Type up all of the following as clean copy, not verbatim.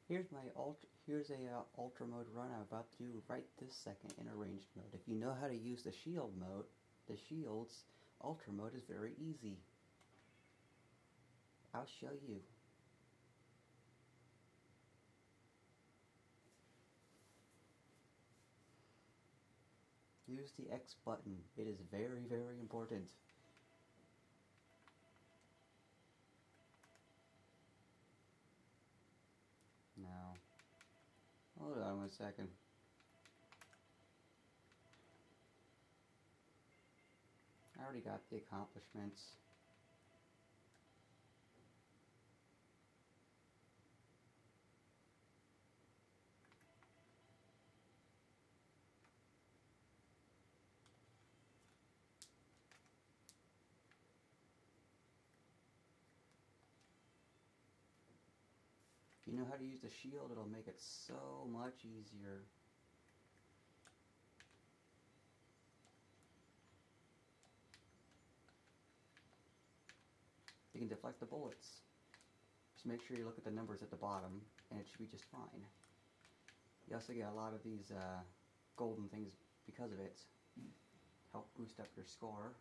Here's a ultra mode run I'm about to do right this second in arranged mode. If you know how to use the shield mode, the shields, ultra mode is very easy. I'll show you. Use the X button. It is very, very important. Now, hold on 1 second. I already got the accomplishments. If you know how to use the shield, it'll make it so much easier. You can deflect the bullets. Just make sure you look at the numbers at the bottom, and it should be just fine. You also get a lot of these golden things because of it. Help boost up your score.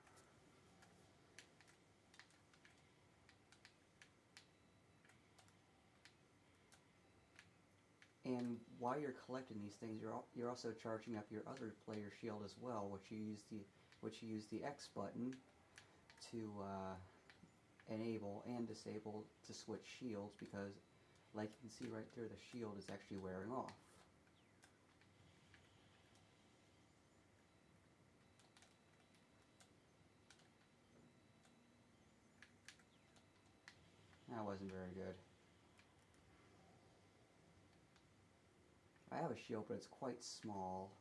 And while you're collecting these things, you're also charging up your other player shield as well, which you use the X button to enable and disable to switch shields, because like you can see right there, the shield is actually wearing off. That wasn't very good. I have a shield, but it's quite small.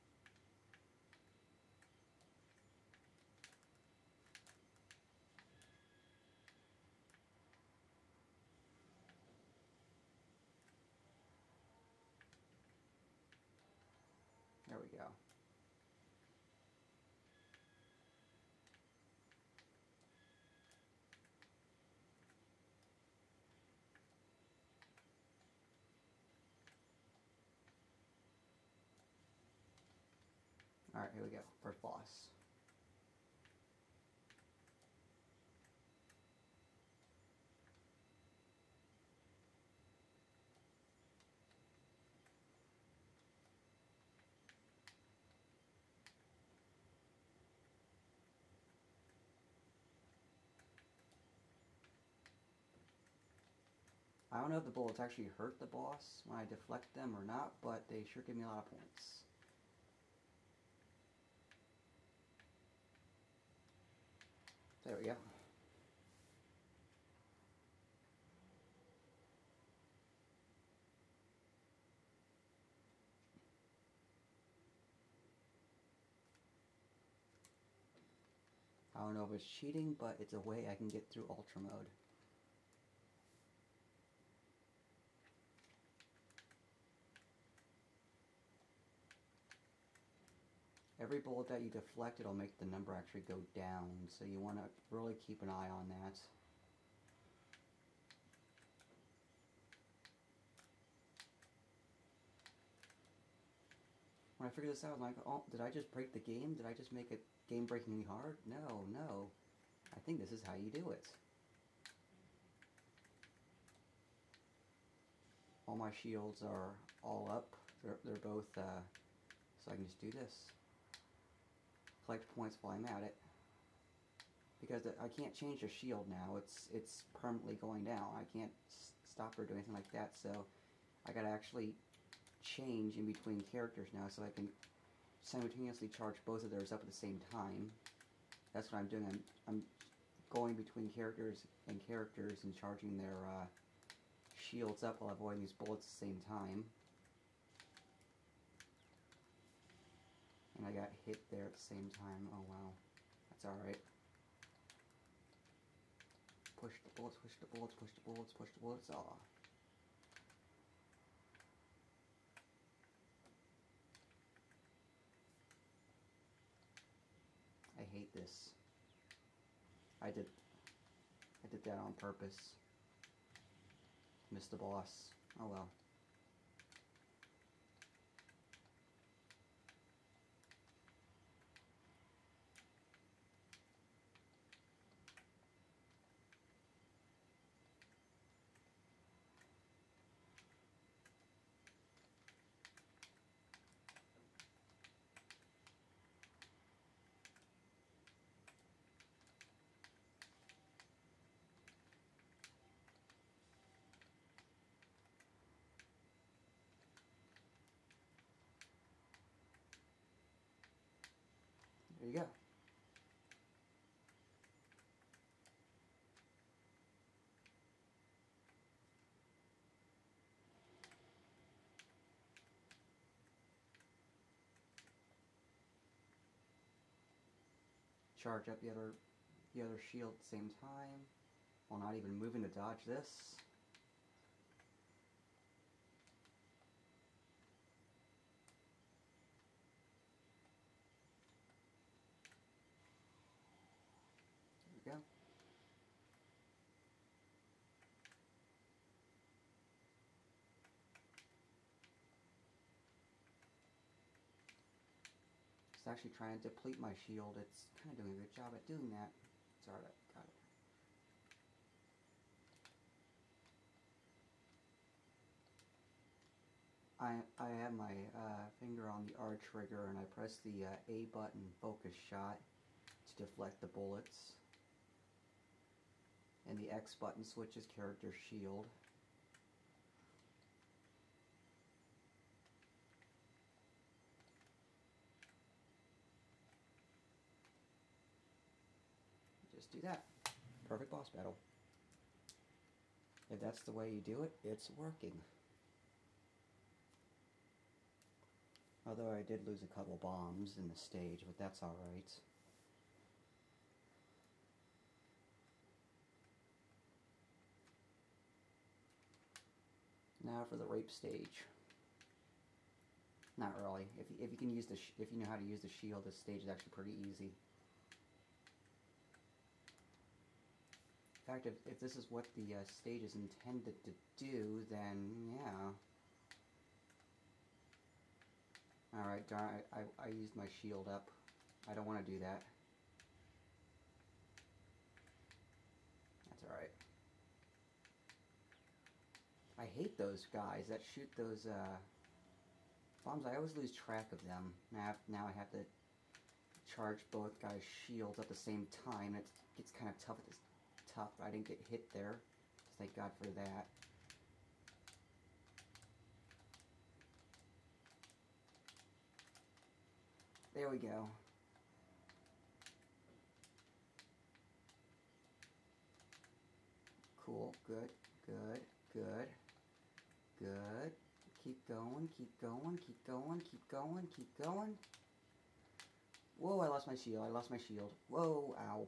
There we go. Alright, here we go. First boss. I don't know if the bullets actually hurt the boss when I deflect them or not, but they sure give me a lot of points. There we go. I don't know if it's cheating, but it's a way I can get through ultra mode. Every bullet that you deflect, it'll make the number actually go down, so you want to really keep an eye on that. When I figured this out, I'm like, oh, did I just break the game? Did I just make it game-breakingly hard? No, no. I think this is how you do it. All my shields are all up. They're both, so I can just do this. Collect points while I'm at it. Because I can't change the shield now. It's permanently going down. I can't stop or do anything like that, so I gotta actually change in between characters now so I can simultaneously charge both of theirs up at the same time. That's what I'm doing. I'm going between characters and charging their shields up while avoiding these bullets at the same time. And I got hit there at the same time. Oh wow. That's alright. Push the bullets, push the bullets, push the bullets, push the bullets. Aw. I hate this. I did that on purpose. Missed the boss. Oh well. you go. Charge up the other shield at the same time, while not even moving to dodge this. There we go. It's actually trying to deplete my shield. It's kind of doing a good job at doing that. It's alright, got it. I have my finger on the R trigger and I press the A button focus shot to deflect the bullets. And the X button switches character shield. Just do that. Perfect boss battle. If that's the way you do it, it's working. Although I did lose a couple bombs in the stage, but that's alright. Now for the rape stage. Not really. If you can use if you know how to use the shield, this stage is actually pretty easy. In fact, if this is what the stage is intended to do, then yeah. Alright, darn, I used my shield up. I don't want to do that. That's alright. I hate those guys that shoot those bombs. I always lose track of them. Now I have to charge both guys' shields at the same time. It gets kind of tough. But I didn't get hit there. Thank God for that. There we go. Cool. Good. Good. Good. Good. Keep going. Keep going. Keep going. Keep going. Keep going. Whoa, I lost my shield. I lost my shield. Whoa, ow.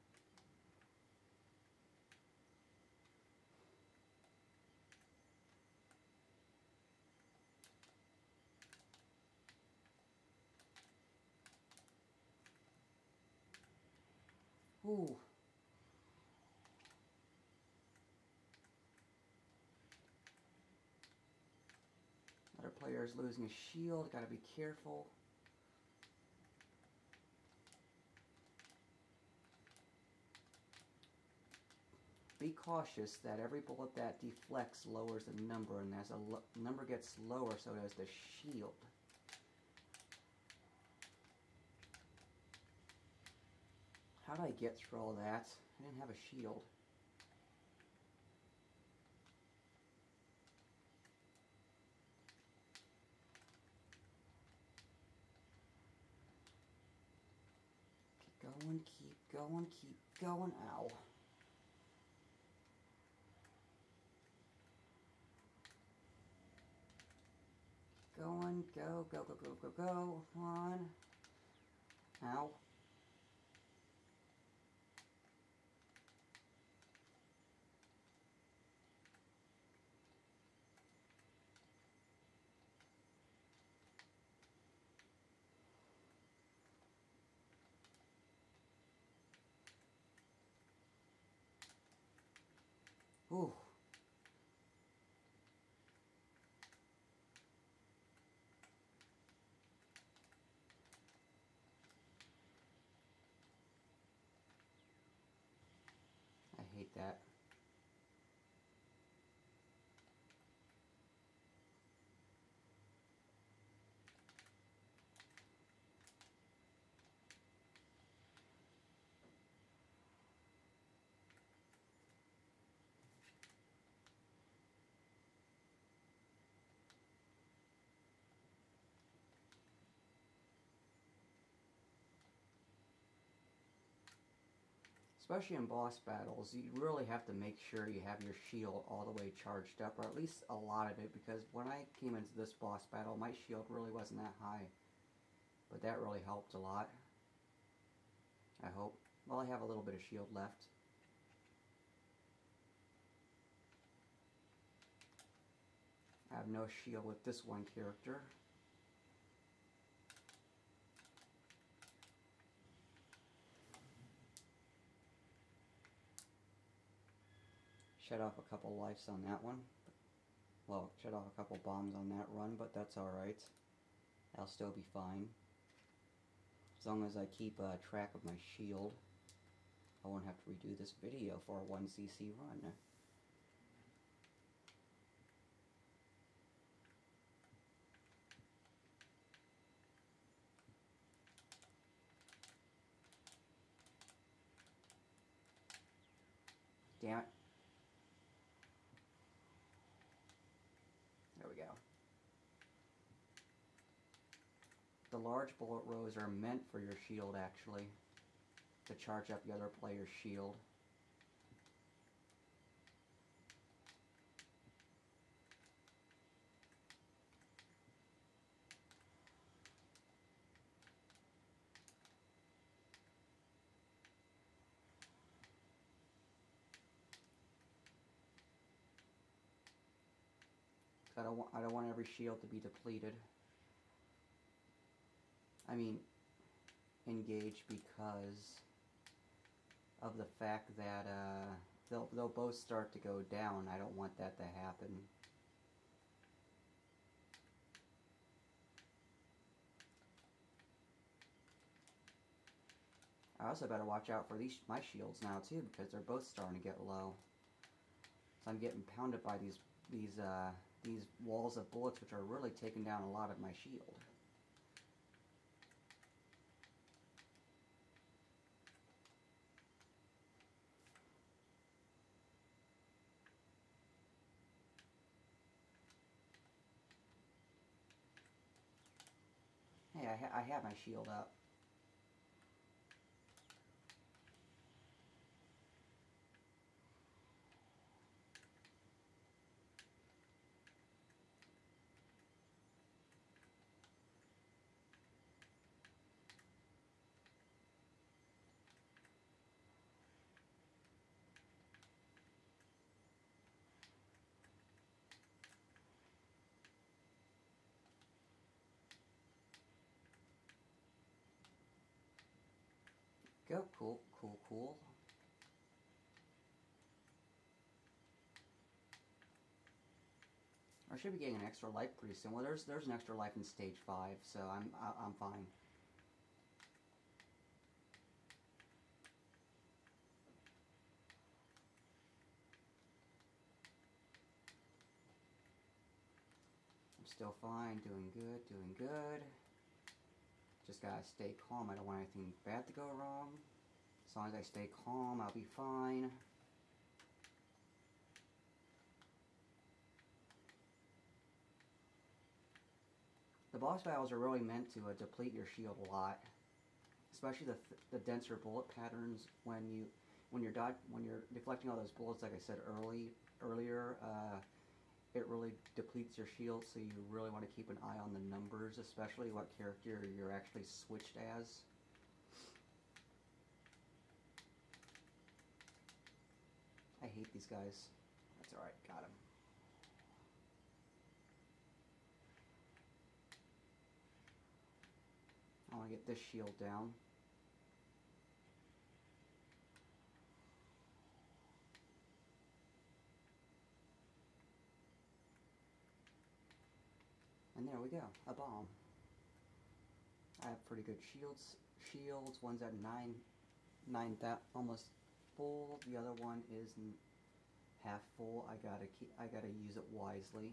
Ooh. Another player is losing a shield. Gotta be careful. Be cautious that every bullet that deflects lowers the number, and as a number gets lower, so does the shield. How did I get through all that? I didn't have a shield. Keep going, keep going, keep going. Ow. Going, go, go, go, go, go, go. Come on. Ow. Ooh. I hate that. especially in boss battles, you really have to make sure you have your shield all the way charged up, or at least a lot of it, because when I came into this boss battle, my shield really wasn't that high. But that really helped a lot. I hope. Well, I have a little bit of shield left. I have no shield with this one character. Shut off a couple lives on that one. Well, shut off a couple bombs on that run, but that's alright. I'll still be fine. As long as I keep track of my shield, I won't have to redo this video for a 1cc run. Damn it. There we go. The large bullet rows are meant for your shield, actually, to charge up the other player's shield. I don't want every shield to be depleted. I mean, engaged, because of the fact that they'll both start to go down. I don't want that to happen. I also better watch out for my shields now too, because they're both starting to get low. So I'm getting pounded by these walls of bullets, which are really taking down a lot of my shield. Hey, I have my shield up. Go, cool, cool, cool. I should be getting an extra life pretty soon. Well, there's an extra life in stage 5, so I'm fine. I'm still fine, doing good, doing good. Just gotta stay calm. I don't want anything bad to go wrong. As long as I stay calm, I'll be fine. The boss battles are really meant to deplete your shield a lot, especially the denser bullet patterns. When you're deflecting all those bullets, like I said earlier, it really depletes your shield. So you really want to keep an eye on the numbers, especially what character you're actually switched as. I hate these guys. That's alright, got him. I want to get this shield down. And there we go, a bomb. I have pretty good shields. One's at 9 almost full. The other one is half full. I gotta use it wisely.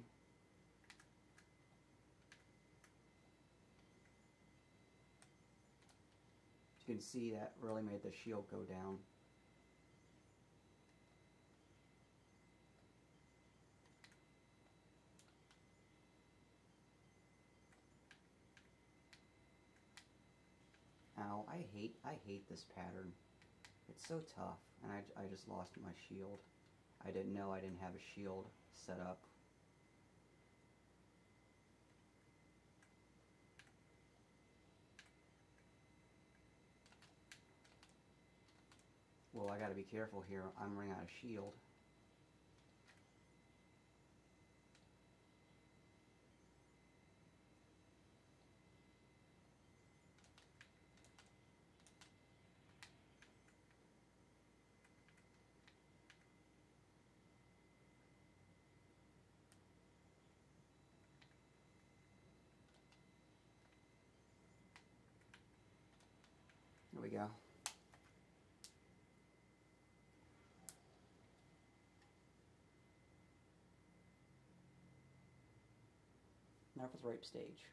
You can see that really made the shield go down. Ow, I hate this pattern. It's so tough, and I just lost my shield. I didn't know I didn't have a shield set up. Well, I gotta be careful here. I'm running out of shield. There we go. Now for the rape stage.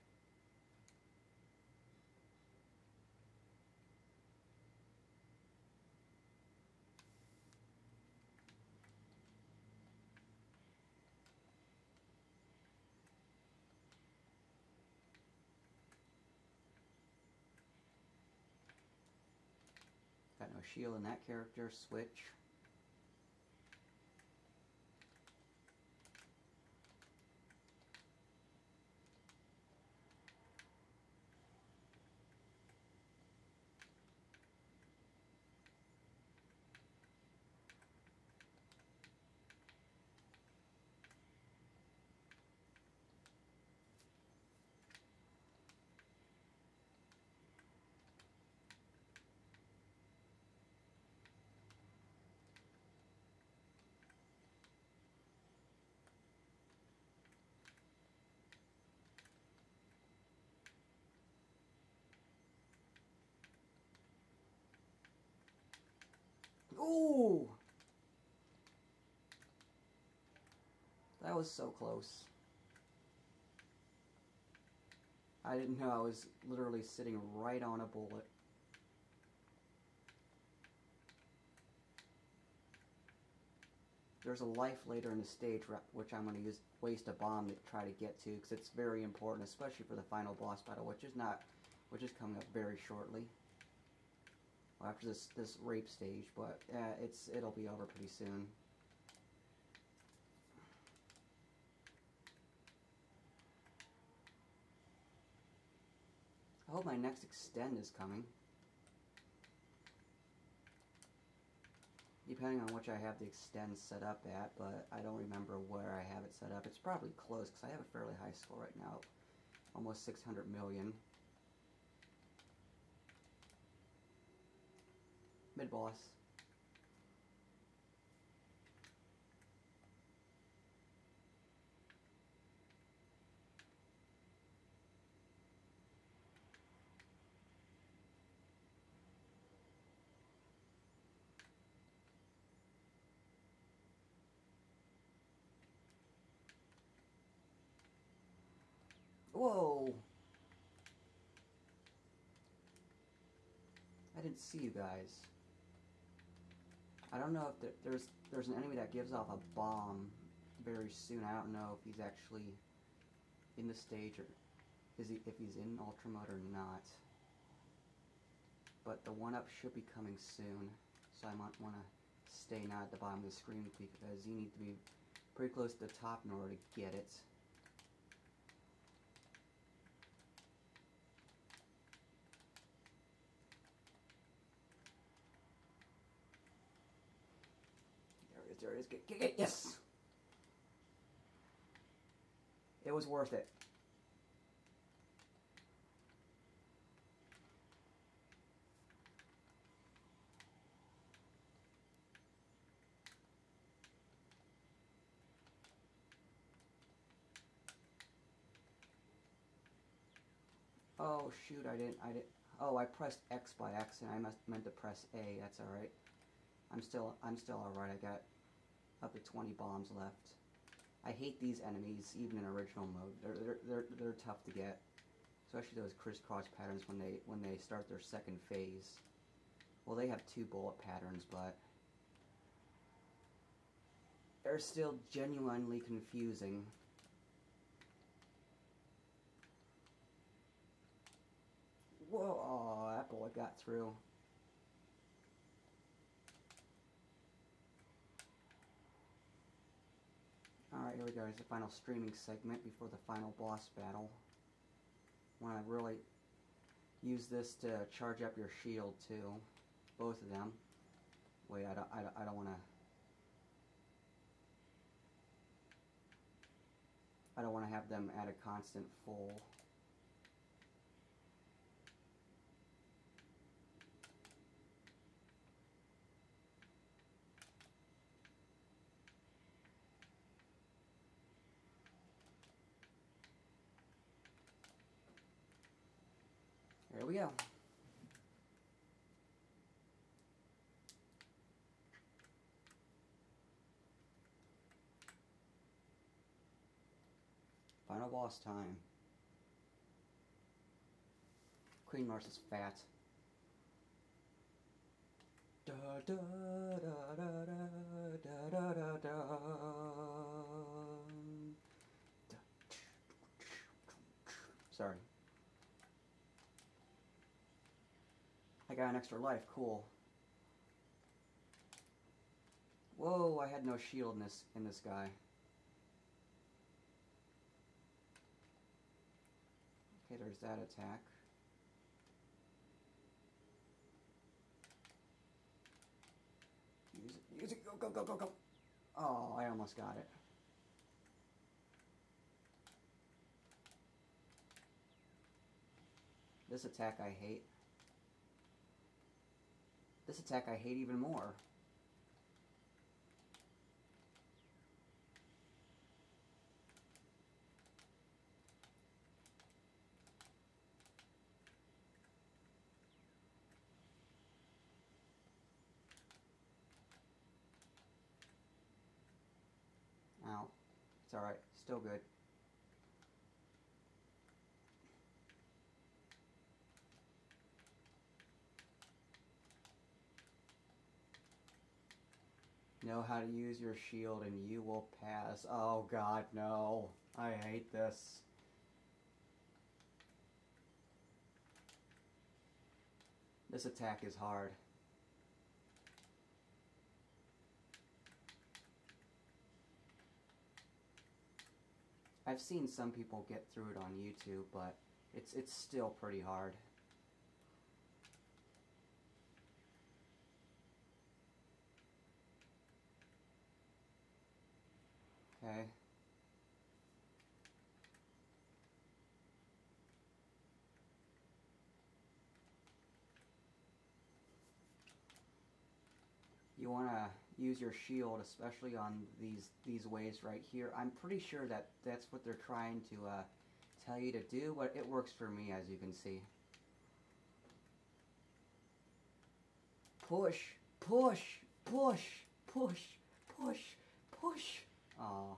Got no shield in that character. Switch. Ooh! That was so close. I didn't know I was literally sitting right on a bullet. There's a life later in the stage which I'm going to waste a bomb to try to get to, because it's very important, especially for the final boss battle, which is coming up very shortly. Well, after this rape stage, but it'll be over pretty soon. I hope my next extend is coming. Depending on which I have the extend set up at, but I don't remember where I have it set up. It's probably close, because I have a fairly high score right now. Almost 600 million. Mid-boss. Whoa! I didn't see you guys. I don't know if there's an enemy that gives off a bomb very soon. I don't know if he's actually in the stage or if he's in ultra mode or not. But the one-up should be coming soon, so I might want to stay not at the bottom of the screen because you need to be pretty close to the top in order to get it. There it is. Get it. Yes! It was worth it. Oh shoot, I didn't, oh, I pressed X by accident. I meant to press A. That's alright. I'm still alright. I got up to 20 bombs left. I hate these enemies, even in original mode. They're tough to get, especially those crisscross patterns when they start their second phase. Well, they have 2 bullet patterns, but they're still genuinely confusing. Whoa! Oh, that bullet got through. Alright, here we go. Here's the final streaming segment before the final boss battle. Want to really use this to charge up your shield too. Both of them. Wait, I don't want to... I don't want to have them at a constant full. There we go. Final boss time. Queen Nurse is fat. Da da da da da da da da. Sorry. I got an extra life, cool. Whoa, I had no shield in this guy. Okay, there's that attack. Use it, go, go, go, go, go. Oh, I almost got it. This attack I hate. This attack I hate even more. Ow. It's alright. Still good. Know how to use your shield and you will pass. Oh god, no. I hate this. This attack is hard. I've seen some people get through it on YouTube, but it's still pretty hard. Okay. You want to use your shield, especially on these waves right here. I'm pretty sure that that's what they're trying to tell you to do, but it works for me, as you can see. Push, push, push, push, push, push. Aw.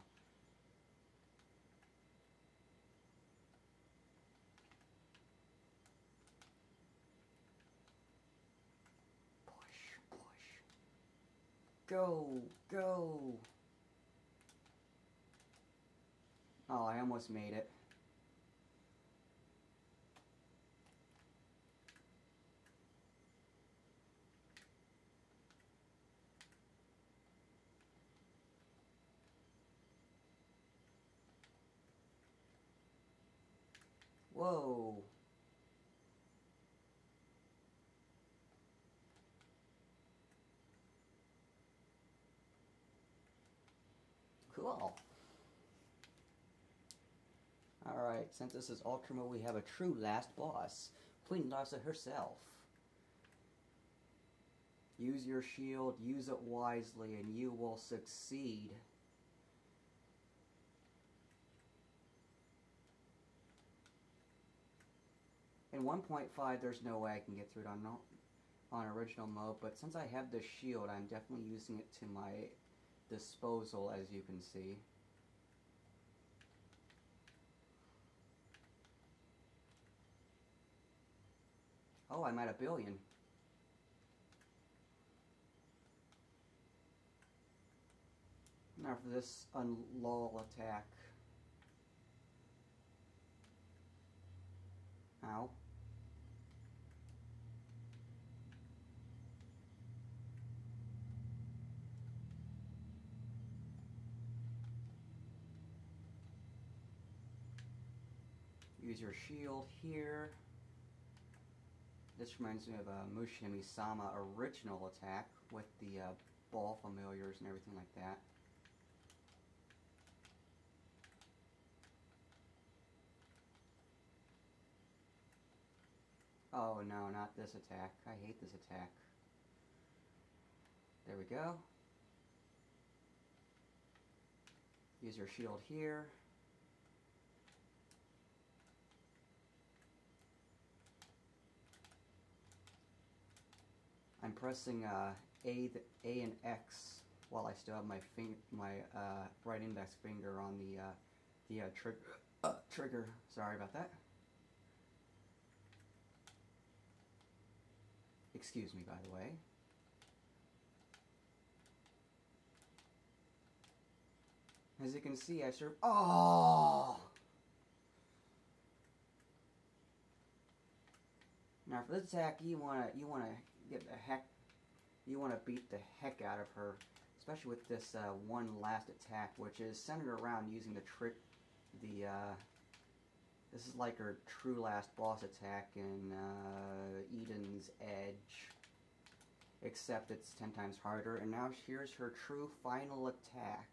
Push, push. Go, go. Oh, I almost made it. Whoa. Cool. Alright, since this is Ultra Mode, we have a true last boss. Queen Larsa herself. Use your shield, use it wisely, and you will succeed. In 1.5, there's no way I can get through it on original mode, but since I have the shield, I'm definitely using it to my disposal, as you can see. Oh, I'm at 1 billion. Now for this unlull attack. Ow. Use your shield here. This reminds me of a Mushihimesama original attack with the ball familiars and everything like that. Oh no, not this attack. I hate this attack. There we go. Use your shield here. I'm pressing A and X while I still have my right index finger on the trigger. Sorry about that. Excuse me, by the way. As you can see, I sort of... Oh! Now for this attack, you wanna get the heck, you wanna beat the heck out of her, especially with this one last attack, which is centered around using the trick. This is like her true last boss attack in Eden's Edge, except it's 10 times harder. And now here's her true final attack.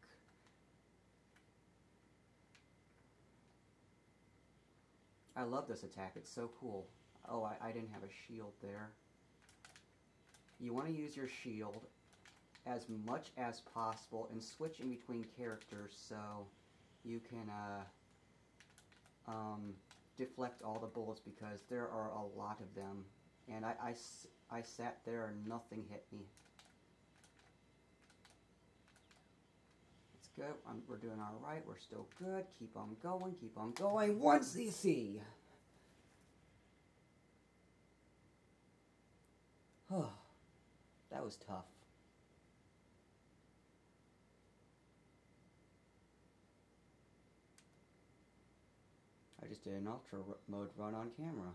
I love this attack, it's so cool. Oh, I didn't have a shield there. You want to use your shield as much as possible and switch in between characters so you can deflect all the bullets, because there are a lot of them. And I sat there and nothing hit me. It's good. We're doing alright. We're still good. Keep on going. Keep on going. 1 CC! That was tough. I just did an ultra mode run on camera.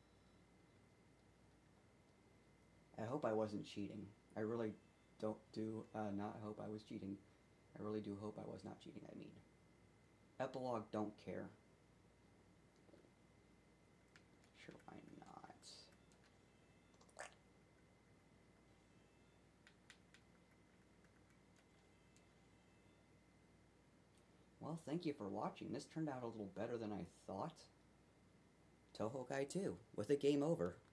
I hope I wasn't cheating. I really not hope I was cheating. I really do hope I was not cheating, I mean. Epilogue, don't care. Sure, why not? Well, thank you for watching. This turned out a little better than I thought. Toho Guy 2, with a game over.